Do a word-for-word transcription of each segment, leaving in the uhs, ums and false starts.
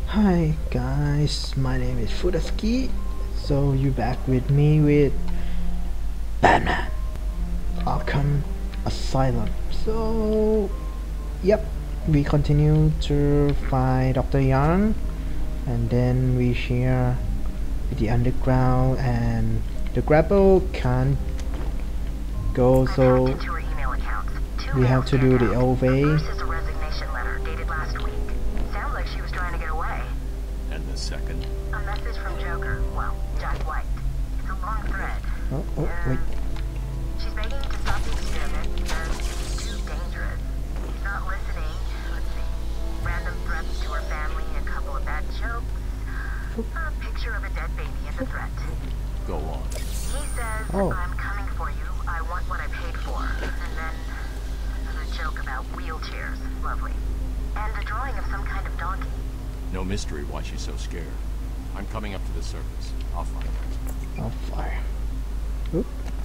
Hi guys, my name is Fudaski. So you back with me with Batman Arkham Asylum. So yep, we continue to find Doctor Young, and then we share with the underground, and the grapple can't go, so we have to do the old way. First is a resignation letter dated last week. Sounds like she was trying to get away. And the second? A message from Joker. Well, Jack White. It's a long thread. Oh, oh, wait. She's begging him to stop the experiment because it's too dangerous. He's not listening. Let's see. Random threats to her family, a couple of bad jokes. A picture of a dead baby as a threat. Go on. He says, Oh. I'm coming for you. I want what I paid for. And then another joke about wheelchairs. Lovely. And a drawing of some kind of donkey. No mystery why she's so scared. I'm coming up to the surface. I'll find her. I'll fire. Oop.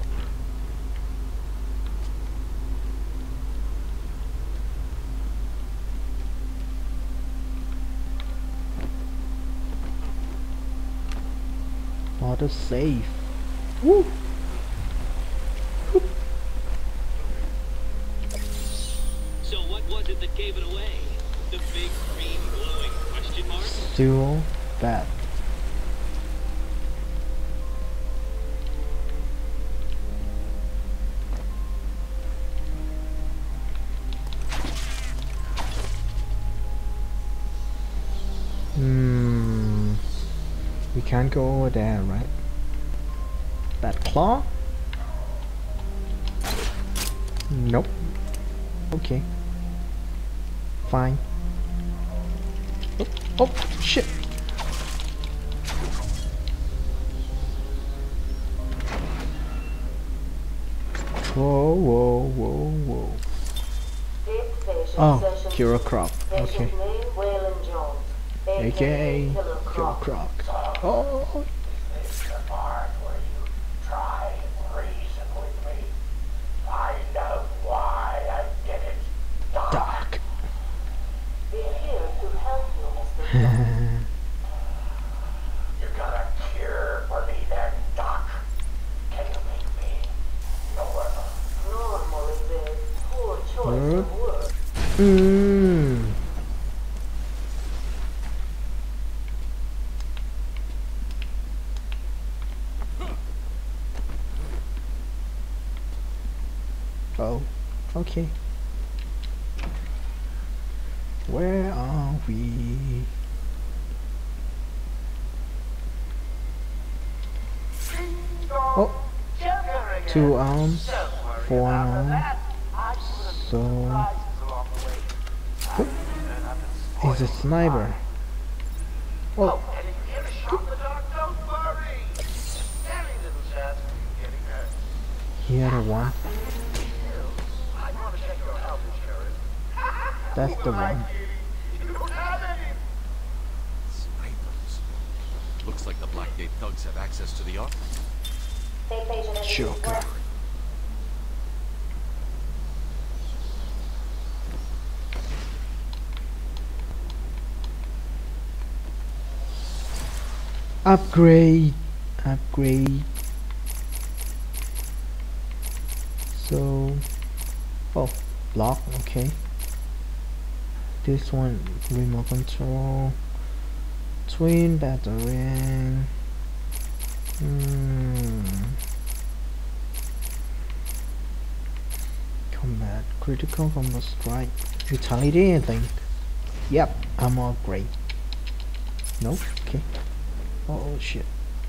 Auto save. Woo! So what was it that gave it away? The big green glowing question mark? Still bad. Hmm. We can't go over there, right? That claw? Nope. Okay. Fine. Oh, oh shit. Whoa, whoa, whoa, whoa. Oh, Killer Croc. Okay. A K A Killer Croc. Oh, This is the part where you try and reason with me. Find out why I did it. Doc. Doc. We're here to help you, Mister Doc. You got a cure for me then, Doc? Can you make me normal? Normal is a poor choice of words. Mmm. Oh, okay. Where are we? Oh, two arms, four arms. So, he's a sniper. Oh, he had a one. That's the one. Snipers. Looks like the Blackgate thugs have access to the office. Joker. Upgrade. Upgrade. So, oh, block. Okay. This one, remote control, twin battery. Hmm. Combat, critical combat strike, vitality, I think. Yep, armor upgrade. Nope. Okay. Oh shit.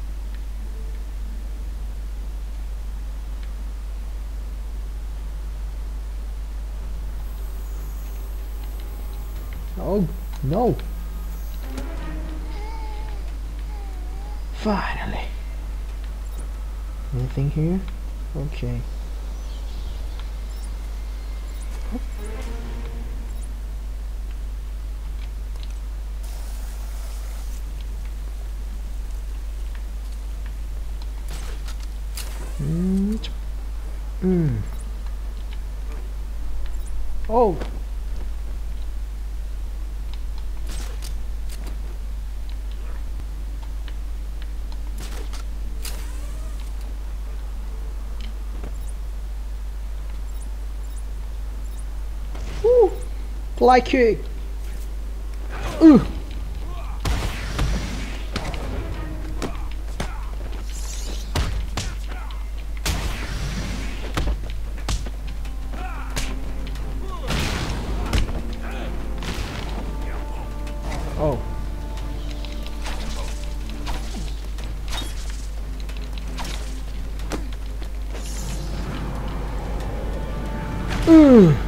Oh no! Finally. Anything here? Okay. Mm. Mm. Oh. Fly kick. Ooh. Oh. Ooh.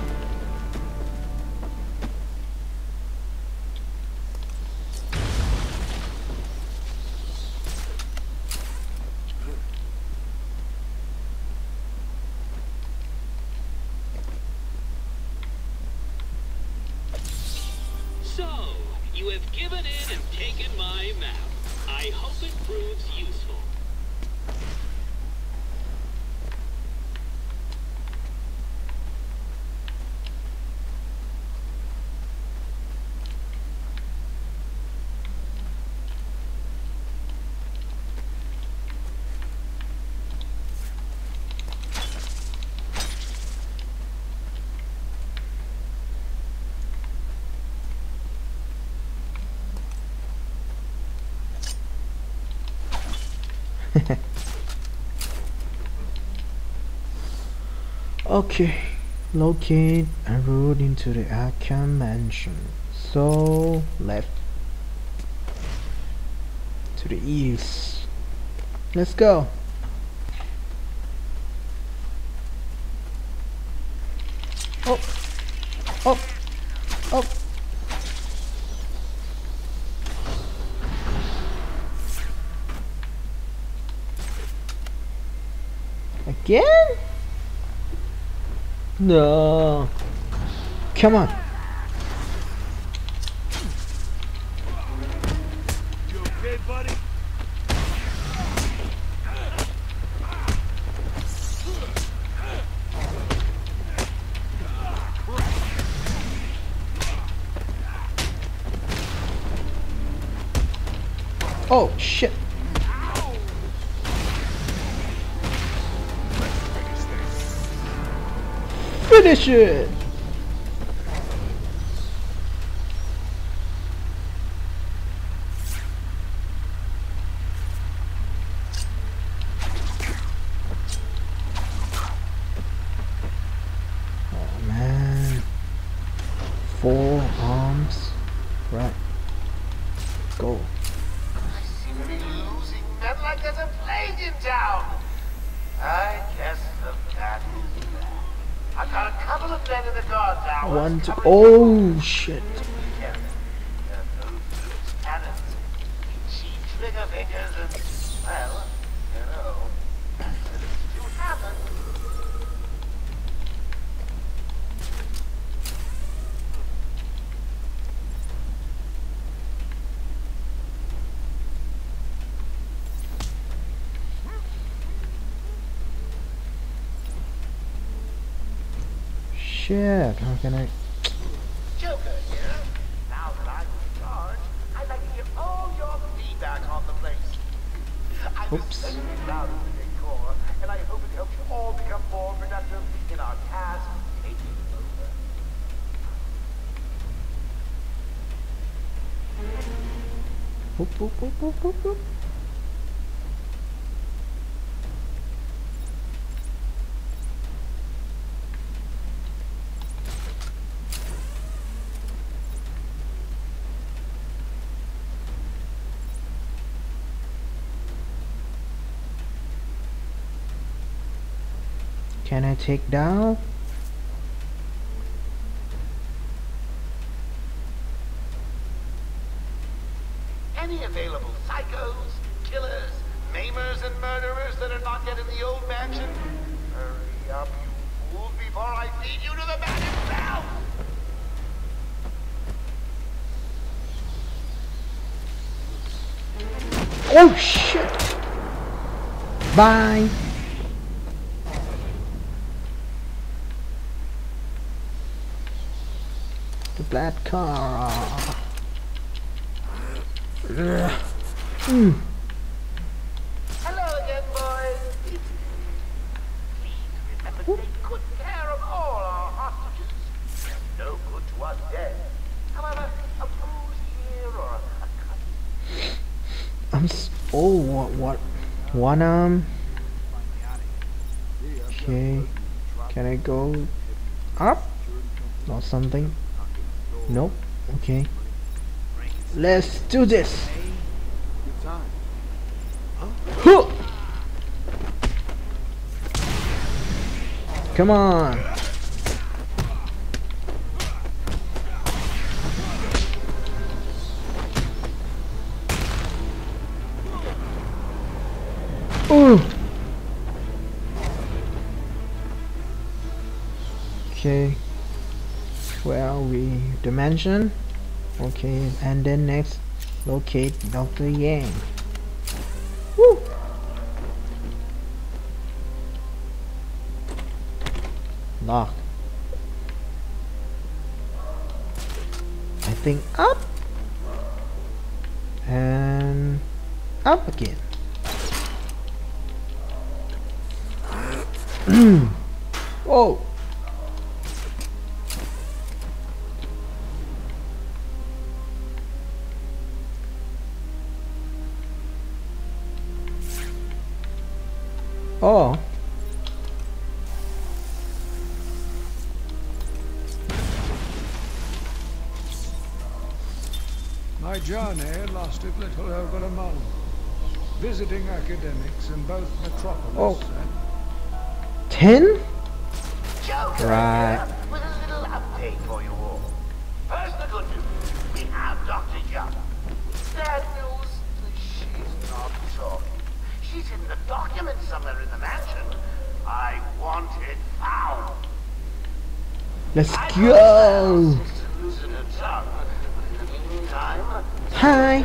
So, you have given in and taken my map. I hope it proves useful. Okay, locate a route into the Arkham Mansion. So left to the east. Let's go. Oh, oh, oh. Again? No. Come on. You okay, buddy? Oh shit. Finish it. Oh man. Four arms. Right. Go. I seem to be losing men like there's a plague in town. I guess the bat is back. I've got a couple of men in the guard now. One, two. Oh shit. Yeah. Yeah, those loose cannons, cheap trigger fingers, and, well, you know, accidents do happen. Shit. How can I? Joker here. Now that I'm in charge, I'd like to get all your feedback on the place. I'm Oops. especially proud of the decor, and I hope it helps you all become more productive in our task of taking over. Whoop, whoop, whoop, whoop, whoop, whoop. Can I take down? Any available psychos, killers, maimers, and murderers that are not yet in the old mansion? Hurry up, you fools, before I feed you to the man himself! Oh shit! Bye! The black car. Ugh. Mm. Hello again, boys. It's me. Please remember to take good care of all our hostages. They're no good to us dead. I'm s oh what what one arm. Okay, can I go up or something? Nope. Okay, let's do this. Huh. Come on. Ooh. Okay. Where are we? Dimension. Okay, and then next, locate Doctor Yang. Woo. Lock. I think up and up again. Whoa. Oh. My journey lasted little over a month, visiting academics in both metropolis Oh. and Ten? Joker Right. here with a little update for you all. First, the good news. We have Doctor Young. Bad news, she's not talking. She's in the document somewhere in the mansion. I want it found. Let's I go. promise to loosen her tongue, but in the meantime, Hi.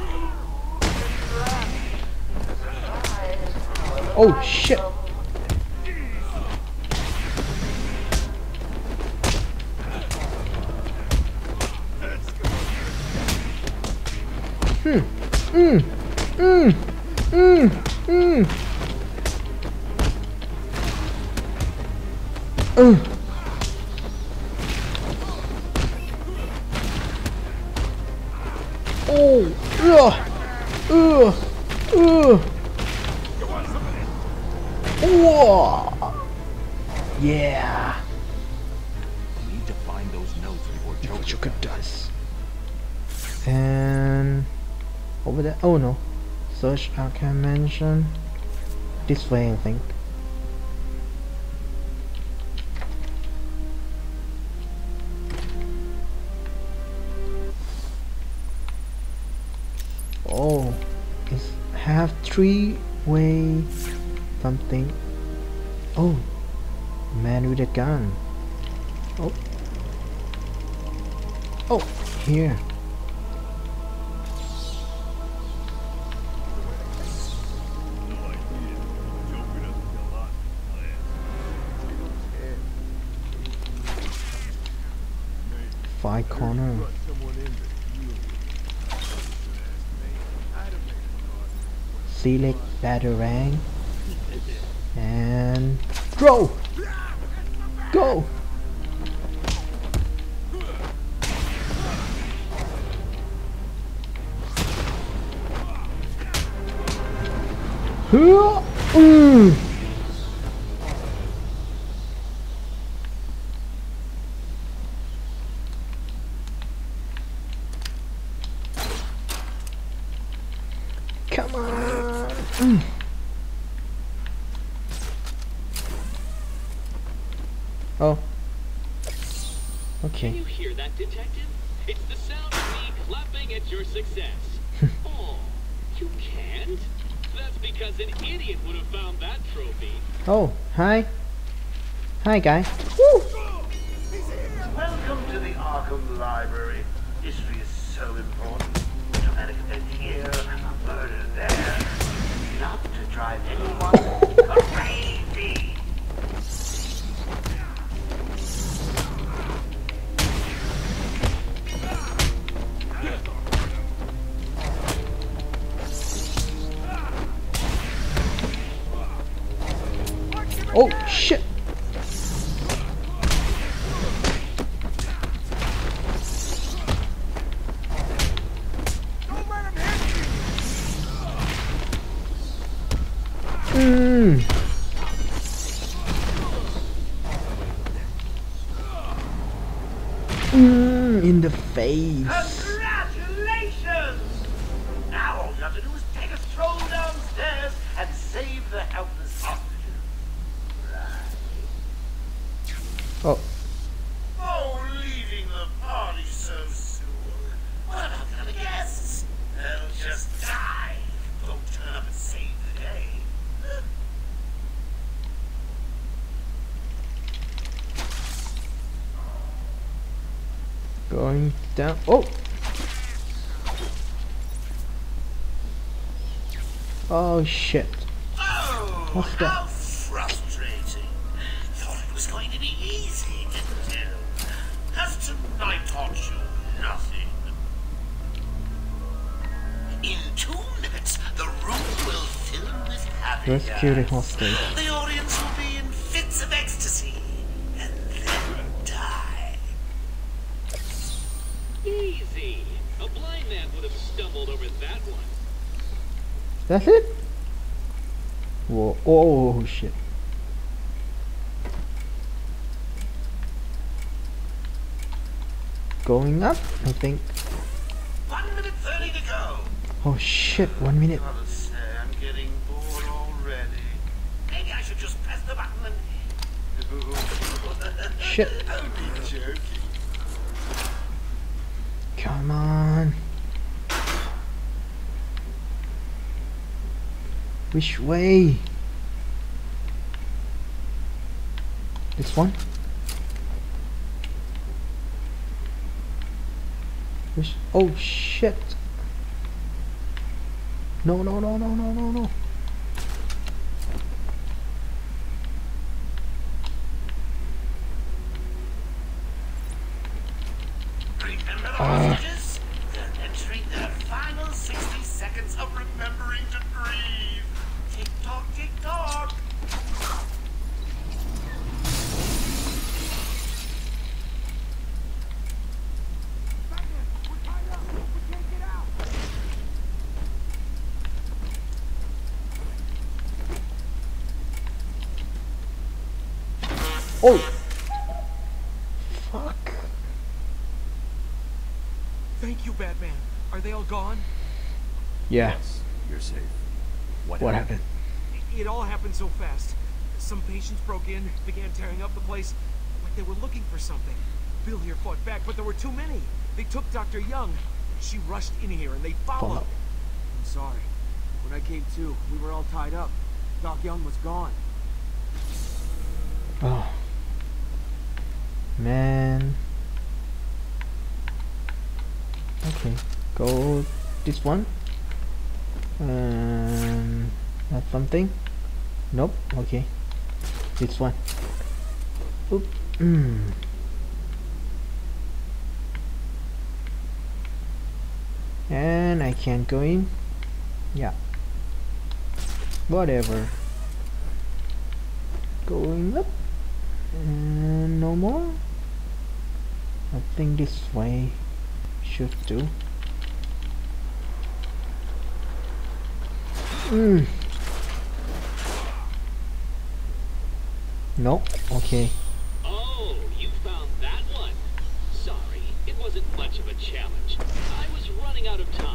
Oh shit. Hmm. Mm. Mm. Mm. Mm. Uh. Oh. Ugh. Ugh. Ugh. Whoa. Yeah. We need to find those notes before Joker. Joker does. And over there. Oh no. Search Arkham Mansion. This way, I think. Oh, it's have three way something. Oh, man with a gun. Oh, oh, here. Five corner. Select Batarang and go! Go! Huh? Mm. Come on! Mm. Oh. Okay. Can you hear that, detective? It's the sound of me clapping at your success. Oh, you can't? That's because an idiot would have found that trophy. Oh, hi. Hi, guy. Woo! Welcome to the Arkham Library. History is so important. Dramatic event here, a murder there. Not to drive anyone crazy. Oh, shit. Mm. Mm, in the face. Congratulations! Now all you have to do is take a stroll downstairs and save the helpless hostages. Right. Oh, Oh, leaving the party so soon. What about the other guests? They'll just die. Don't turn up and save the day. going down. Oh. Oh shit. Oh, What's that? how frustrating. Thought it was going to be easy, didn't you? Has tonight taught you nothing? In two minutes, the room will fill with happy Rescue the guys. hostage. The audience will be in fits of ecstasy and then die. Easy. A blind man would have stumbled over that one. That's it? Whoa. Oh shit. Going up, I think. One minute thirty to go. Oh shit, one minute. Gotta say, I'm getting bored already. Maybe I should just press the button and... Shit. Only joking. Come on. Which way? This one? Which? Oh shit! No, no, no, no, no, no, no. Remember the Ah. hostages? They're entering their final sixty seconds of remembering to breathe. Tick tock, tick tock. Oh! Fuck. Thank you, Batman. Are they all gone? Yeah. Yes, you're safe. What, What happened? It, it all happened so fast. Some patients broke in, began tearing up the place, like they were looking for something. Bill here fought back, but there were too many. They took Doctor Young. She rushed in here and they followed. Follow. I'm sorry. When I came to, we were all tied up. Doc Young was gone. Oh. Man. Okay. Go this one. Um, that's something. Nope. Okay. This one. Oop. Mm. And I can't go in. Yeah. Whatever. Going up. And no more. I think this way should do. Mm. Nope. Okay. Oh, you found that one. Sorry, it wasn't much of a challenge. I was running out of time.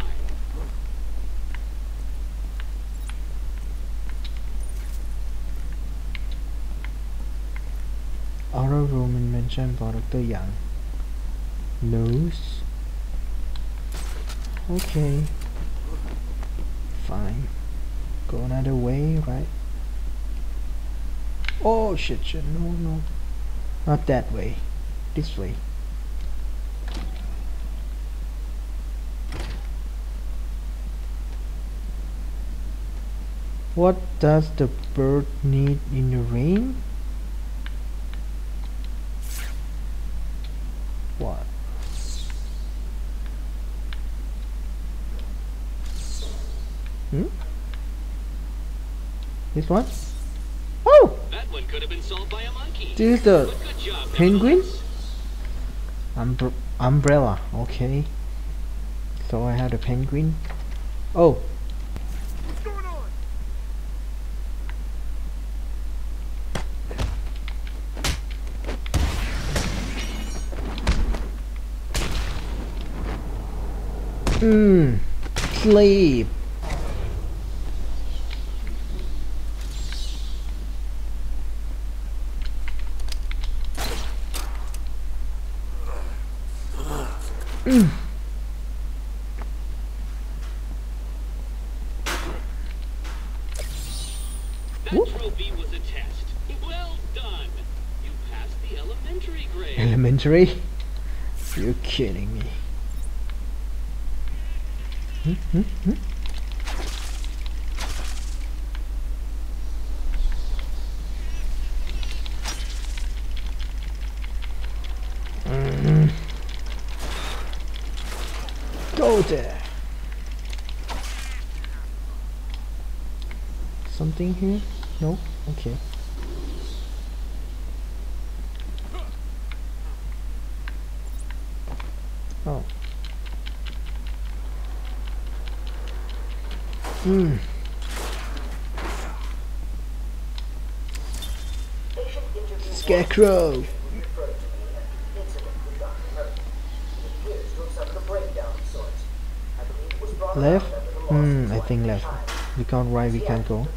Auto room invention for Doctor Young. Nose. Okay. Fine. Go another way, right? Oh shit, shit, no, no. Not that way. This way. What does the bird need in the rain? What? Hmm? This one? Oh! That one could have been solved by a monkey. This is the But good job, penguin? nevertheless. Umbr umbrella, okay. So I had a penguin. Oh, What's going on? Hmm. Sleep. Mm. That Whoop. trophy was a test. Well done. You passed the elementary grade. Elementary? You're kidding me. Hmm, hmm, hmm. Mm. Go there. Something here? No? Okay. Oh. Hmm. Scarecrow. Left? Hmm, I think left. We can't right, we can't go.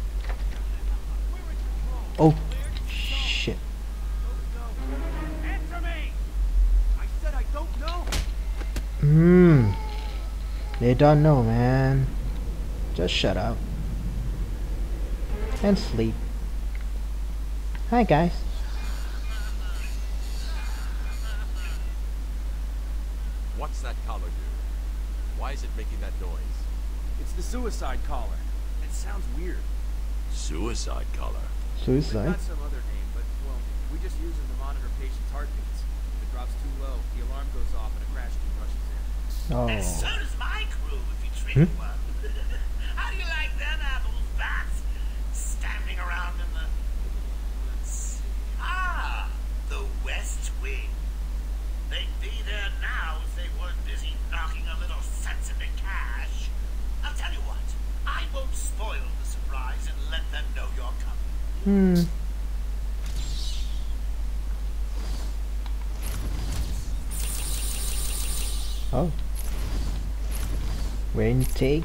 Oh, shit. Answer me! I said I don't know! Hmm. They don't know, man. Just shut up. And sleep. Hi, guys. What's that collar do? Why is it making that noise? It's the suicide collar. It sounds weird. Suicide collar. They've Suicide? got some other name, but, well, we just use them to monitor patients' heartbeats. If it drops too low, the alarm goes off and a crash team rushes in. Oh. So does my crew if you treat Hmm? it well. How do you like them apples, bats? Standing around in the... Let's see. Ah, the West Wing. They'd be there now if they weren't busy knocking a little sense into cash. I'll tell you what, I won't spoil the surprise and let them know you're coming. Hmm. Oh. When take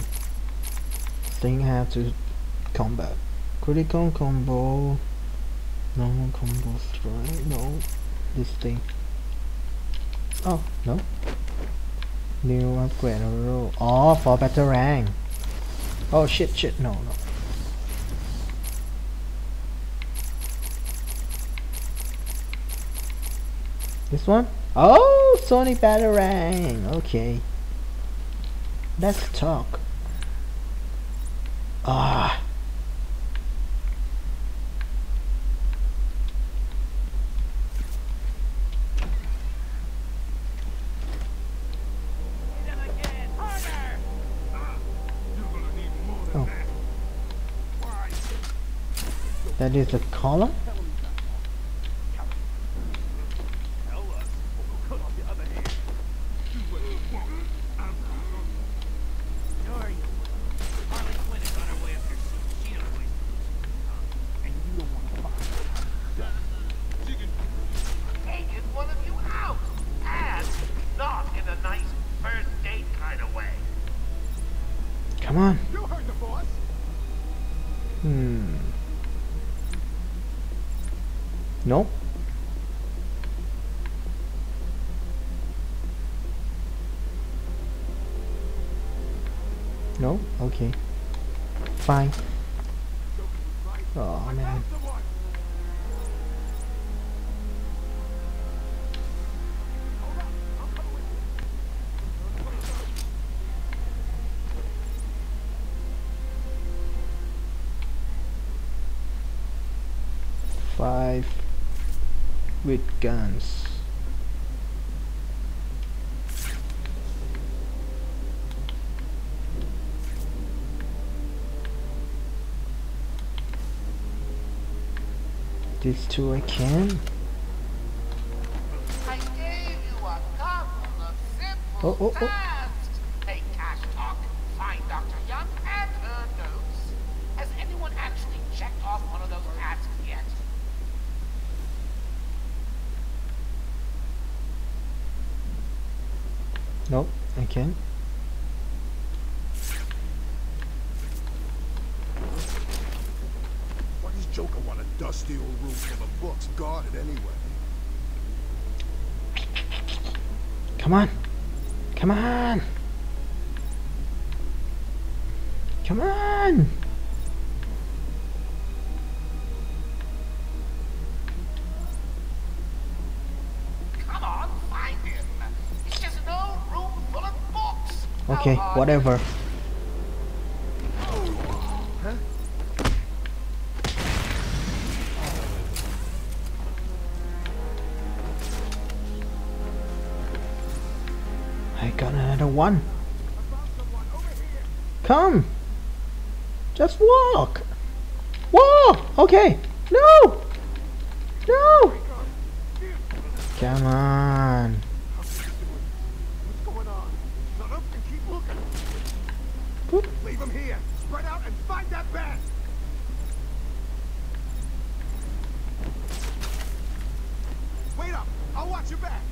thing have to combat. Critical combo. No combo strike. No. This thing. Oh, no. New upgrade roll. Oh, for better rank. Oh shit shit no no. This one? Oh, Sony Batarang. Okay. Let's talk. Ah. Oh. That is a column? Taking one of you out, and not in a nice first date kind of way. Come on. You heard the boss! Hmm. Nope. No? Okay. Fine. Oh man. Five with guns. These two I can. I gave you a couple of simple Oh, oh, oh. tasks. Take cash talk, find Doctor Young, and her notes. Has anyone actually checked off one of those tasks yet? Nope, I can. Dusty old room full of books guarded anyway. Come on. Come on. Come on. Come on, find him. It's just an old room full of books. Okay, How hard whatever. Huh? I got another one. Come. Just walk. Walk. Okay. No. No. Come on. What's going on? Shut up and keep looking. Boop. Leave him here. Spread out and find that bat. Wait up. I'll watch your back.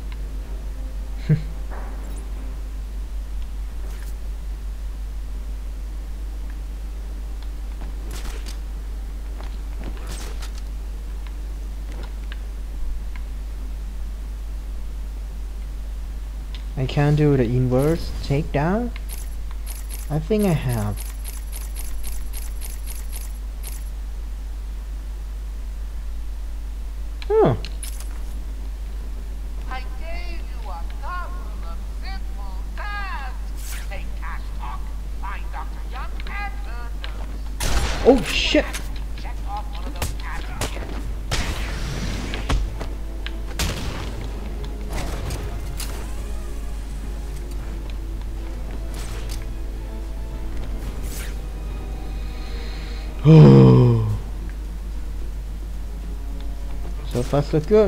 I can't do the inverse takedown. I think I have. Huh. I gave you a couple of simple tasks. Take cash talk, find Doctor Young, and her notes. Oh shit. Check off one of those tasks here. So far so good.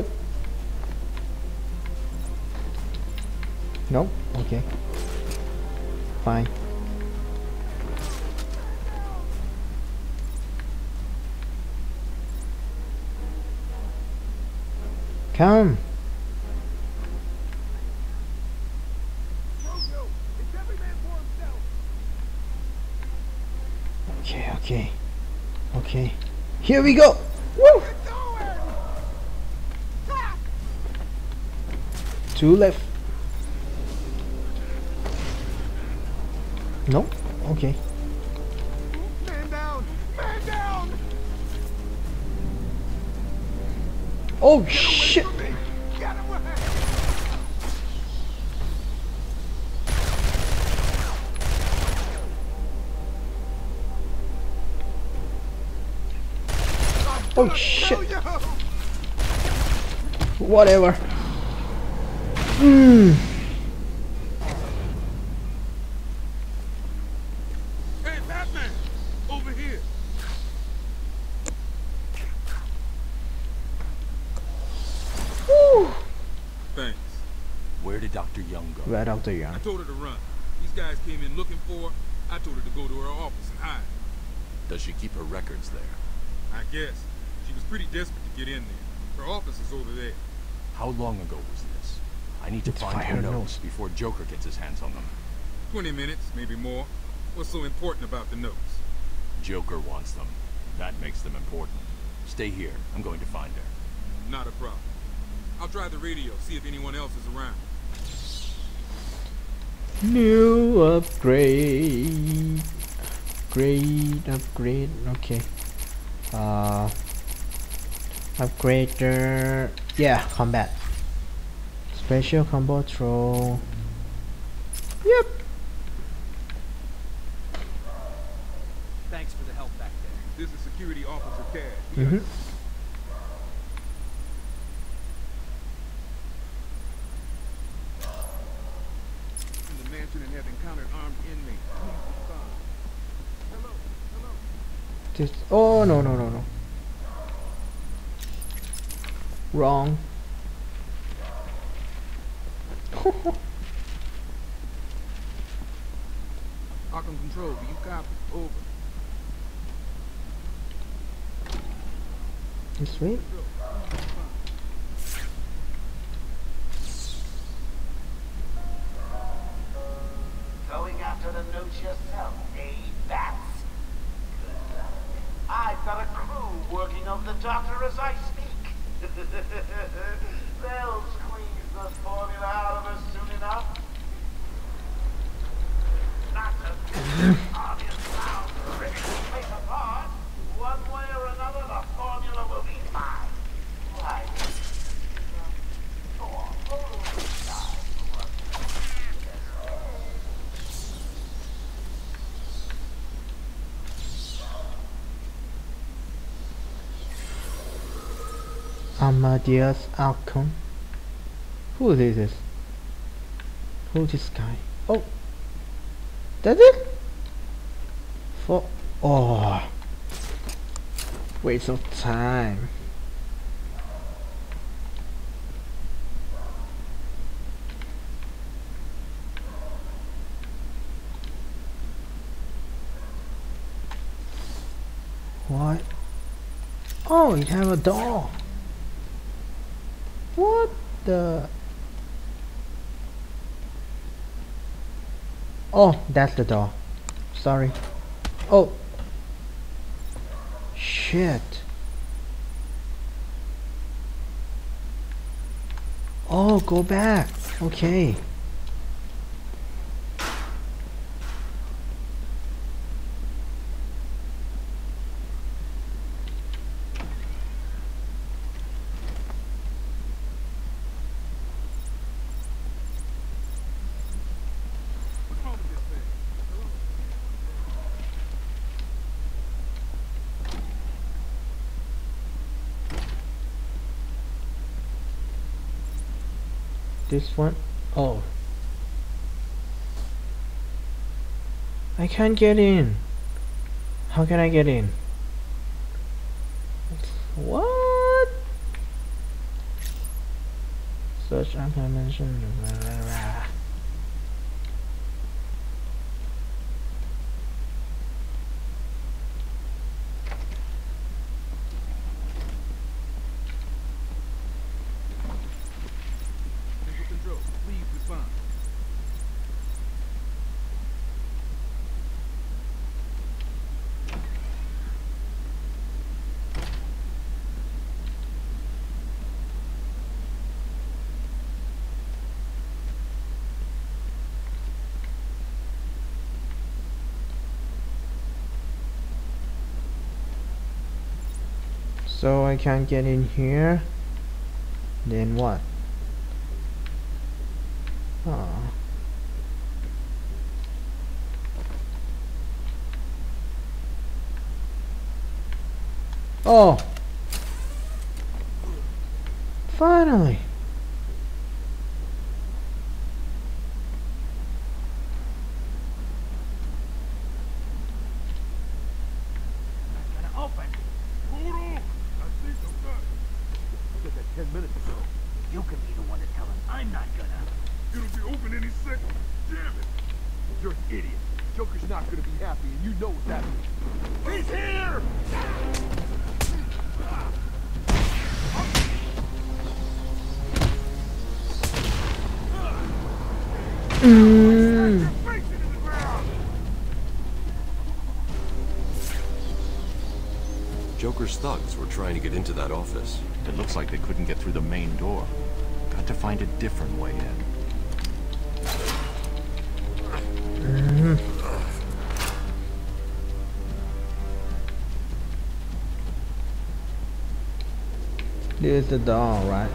Nope. Okay. Fine. Come. Okay, okay. Okay. Here we go. Woo! Two left. Nope. Okay. Man down! Man down! Oh shit! Get away! Oh shit! Kill you! Whatever. Hmm. Hey, Batman! Over here! Woo. Thanks. Where did Doctor Young go? Right out there, I told her to run. These guys came in looking for her. I told her to go to her office and hide. Does she keep her records there? I guess. She was pretty desperate to get in there. Her office is over there. How long ago was this? I need to Let's find find her her notes notes. before Joker gets his hands on them. Twenty minutes, maybe more. What's so important about the notes? Joker wants them. That makes them important. Stay here. I'm going to find her. Not a problem. I'll try the radio, see if anyone else is around. New upgrade. Upgrade, upgrade. Okay. Uh. Upgrader. Yeah, combat. Special combo throw. Yep. Thanks for the help back there. This is Security Officer Cash. Mm-hmm. In the mansion and have encountered armed inmates. Please respond. Hello, hello. Just. Oh no no no no. Wrong. Arkham Control, do you copy? Over. This way. Going after the notes yourself, eh, Bats? Good luck. I've got a crew working over the doctor as I speak. They'll squeeze the formula out of us soon enough. Not a obvious sound ripping the place apart. One way or another, the formula will be fine. Why? Go on, roll inside. Amadeus Alcon. Who is this? Who's this guy? Oh, that's it. For oh, waste of time. What? Oh, you have a door. What the? Oh, that's the door. Sorry. Oh. Shit. Oh, go back. Okay. This one? Oh. I can't get in. How can I get in? What? Search implementation. So I can't get in here. Then what? Oh. Oh. Finally. Ten minutes ago. You can be the one to tell him. I'm not gonna. It'll be open any second. Damn it! You're an idiot. Joker's not gonna be happy, and you know what that means. He's here! Mm. Joker's thugs were trying to get into that office. It looks like they couldn't get through the main door. Got to find a different way in. Mm. This is the door, right?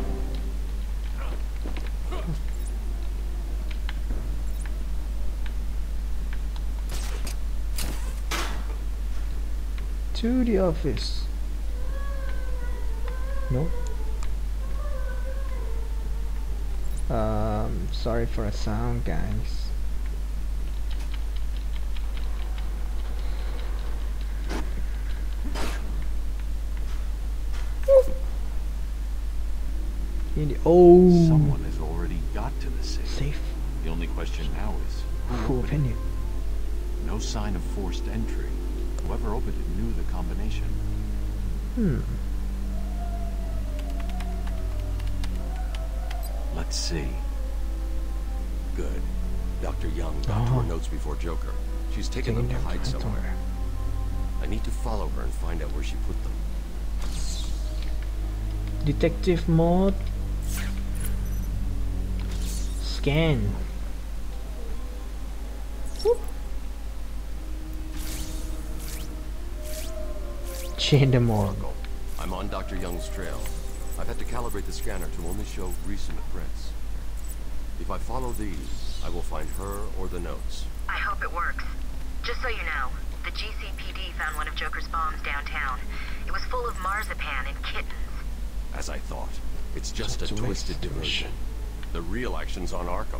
To the office. Nope. Um, sorry for the sound, guys. In the oh, Someone has already got to the safe. Safe. The only question now is Who opened it? No sign of forced entry. Whoever opened it knew the combination. Hmm. Let's see. Good. Doctor Young got to Oh. her notes before Joker. She's taken them to hide somewhere. I need to follow her and find out where she put them. Detective mode. Scan. Whoop. Change the mode. I'm on Doctor Young's trail. I've had to calibrate the scanner to only show recent prints. If I follow these, I will find her or the notes. I hope it works. Just so you know, the G C P D found one of Joker's bombs downtown. It was full of marzipan and kittens. As I thought, it's just a twisted diversion. The real action's on Arkham.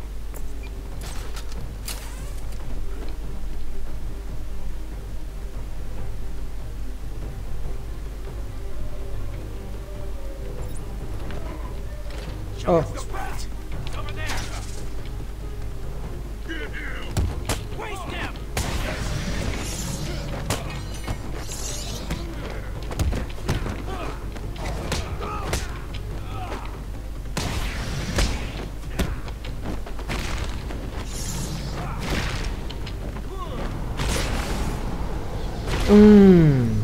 Oh. Over there. Waste him. Mmm.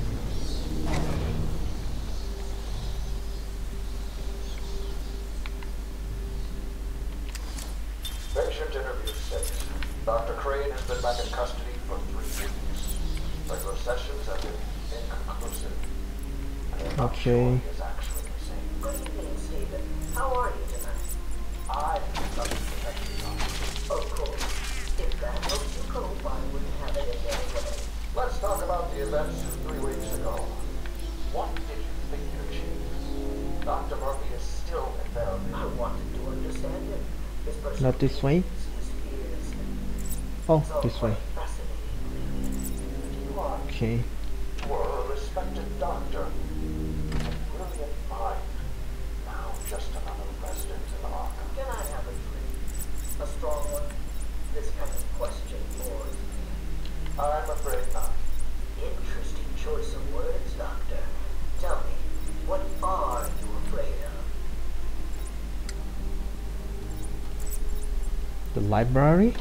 Patient interview six. Doctor Crane has been back in custody for three weeks. Regular sessions have been inconclusive. And I'm not Okay. sure he is actually insane. Good evening, Stephen. How are you tonight? I love the detective office. Of course. If that helps you cope, I wouldn't have it any other way. Let's talk about the events three weeks ago. What did you think you achieved? Doctor Murphy is still in therapy. I wanted to understand him. His personal Not this way. his fears. Oh, It's all this way. quite fascinating. You are Okay. were a respected doctor. A brilliant mind. Now just another resident in Arkham. Can I have a drink? A strong one? This kind of question bores me. I'm afraid not. Interesting choice of words, Doctor. Tell me, what are you afraid of? The library.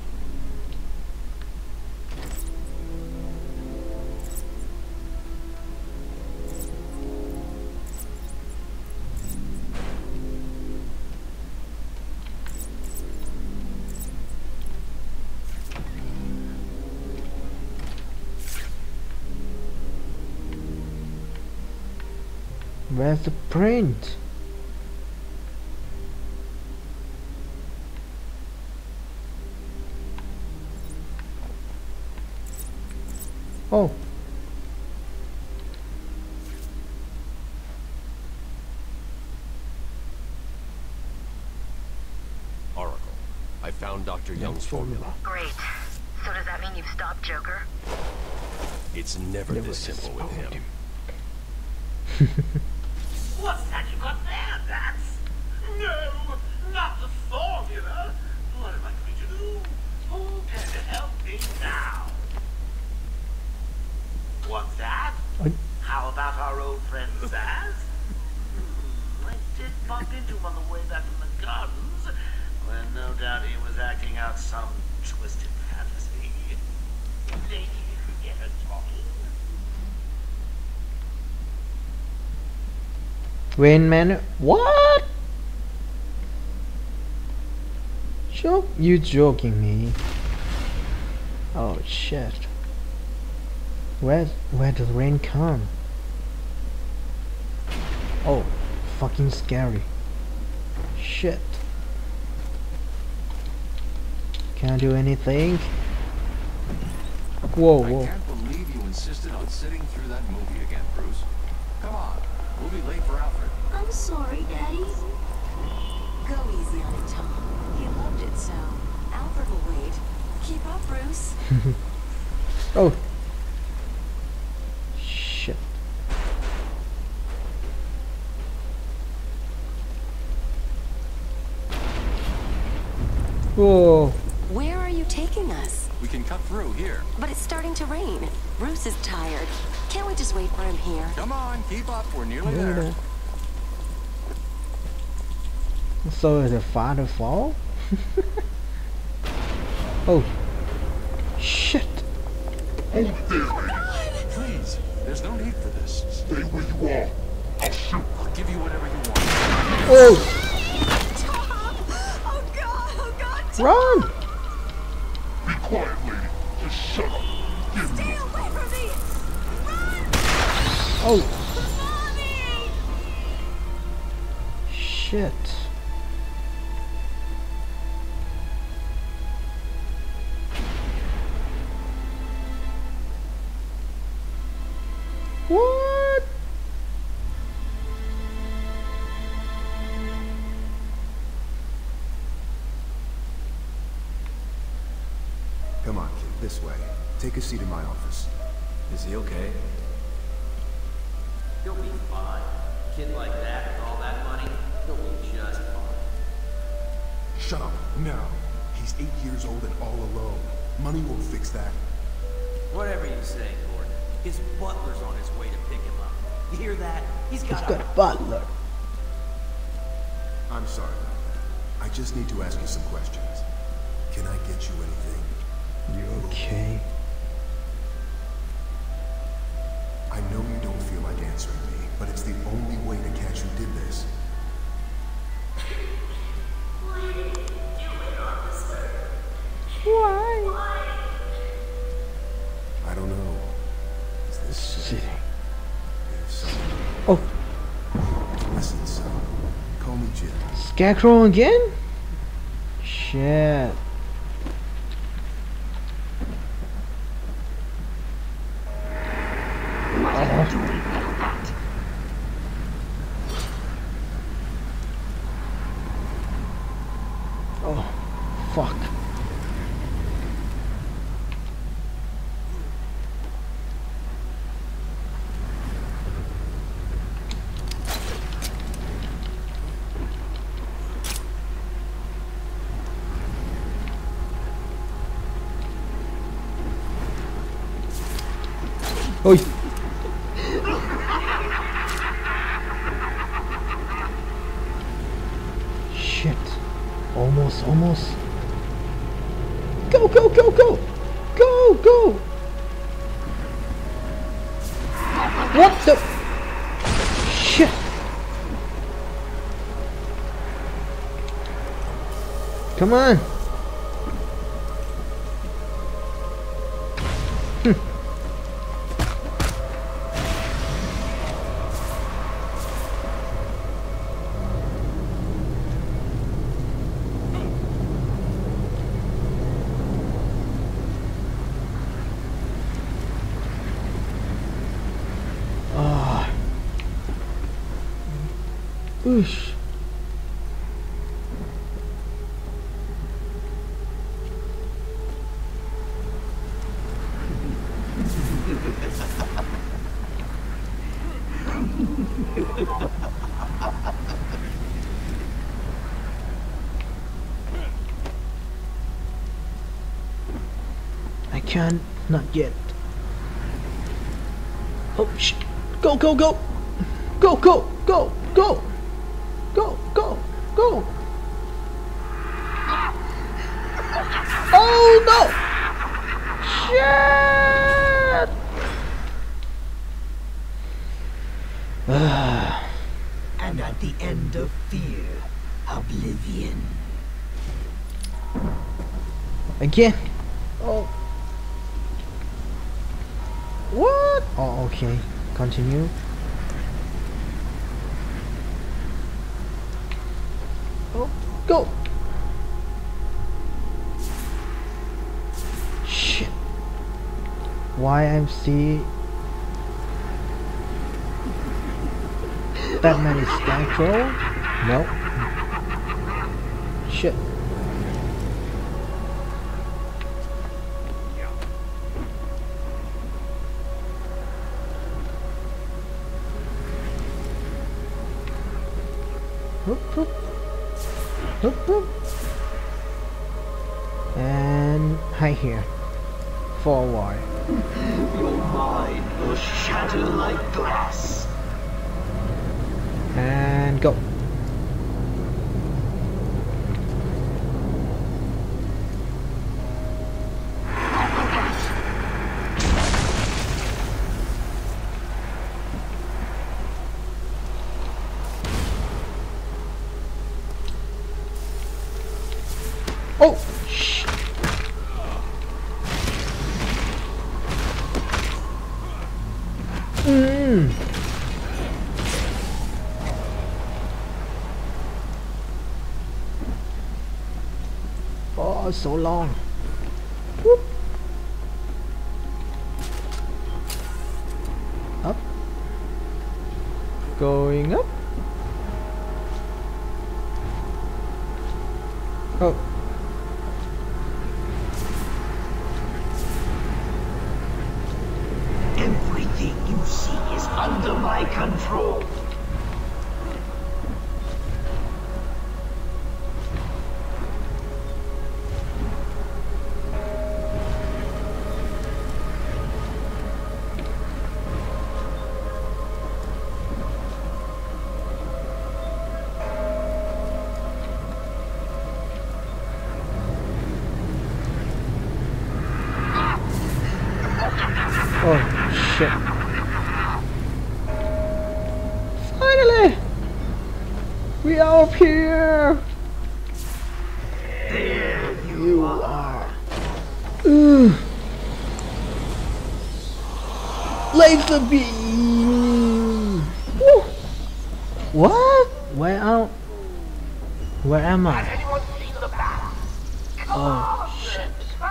Where's the print? Oh. Oracle. I found Doctor Young's formula. Great. So does that mean you've stopped Joker? It's never Never this simple with disappoint him. What's that you got there, Bats? No, not the formula. What am I going to do? Who can help me now? What's that? Oi. How about our old friend Zaz? Hmm, I did bump into him on the way back from the gardens, when no doubt he was acting out some twisted fantasy. Maybe you could get her talking. Wayne Manor. What? Joke? You joking me? Oh shit. Where where does rain come? Oh, fucking scary. Shit. Can I do anything? Whoa, I whoa. can't believe you insisted on sitting through that movie again, Bruce. Come on, we'll be late for Alfred. I'm sorry, Daddy. Go easy on it, Tom. He loved it so. Alfred will wait. Keep up, Bruce. Oh. Shit. Whoa. Where are you taking us? We can cut through here. But it's starting to rain. Bruce is tired. Can't we just wait for him here? Come on, keep up. We're nearly Yeah. there. So is the father fall? Oh. Shit. Please, there's no need for this. Stay where you are. I'll shoot. I'll give you whatever you want. Oh! Oh God! Oh God! Tom. Run! Be quiet, lady. Just shut up. Give me. Stay away from me! Run! Oh! Mommy! Shit. What? Come on, kid, this way. Take a seat in my office. Is he okay? He'll be fine. A kid like that with all that money, he'll be just fine. Shut up, now. He's eight years old and all alone. Money won't fix that. Whatever you say, Gordon. His butler's on his way to pick him up. You hear that? He's got, He's got a butler. I'm sorry about that. I just need to ask you some questions. Can I get you anything? You okay? I know you don't feel like answering me, but it's the only way to catch who did this. Why did you do it, officer? Why? I don't know. Is this Shit. If so, Oh, listen, son. Call me Jim. Scarecrow again? Shit. Oh, fuck. Oi. Shit. Almost, almost. Go, go, go, go! Go, go! What the? Shit. Come on. Oosh. I can't, not yet. Oh shit. Go, go, go! Go, go, go, go! Go, go, go! Oh no! Shit! And at the end of fear, oblivion. Again? Oh. What? Oh, okay. Continue. Oh, go! Shit. Y M C Batman is Scarecrow? No. Shit. Hoop, hoop. Hoop, hoop. And hi here. Forward. Your mind will shatter like glass. And go. Oh, shh. Mm. Oh, so long. Whoop. Up. Going up. Oh. Everything you see is under my control. Oh, shit. Finally! We are up here! There you are. Ugh. Laser beam! Woo. What? Where am... Where am I? Oh, shit.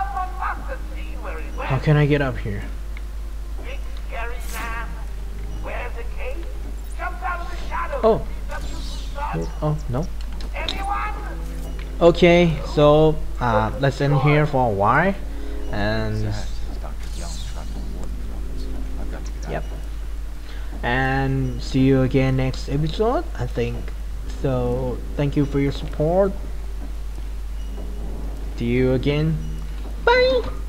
How can I get up here? Oh. Oh, no. Okay, so uh, let's end here for a while. And yep. And see you again next episode, I think. So thank you for your support. See you again. Bye.